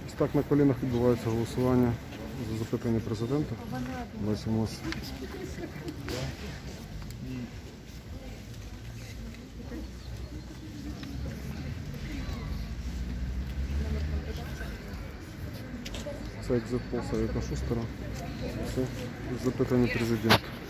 Ось так на колінах відбувається голосування за запитання президента. Бачимо ось. Це екзит-пол Савіка Шустера. Це запитання президента.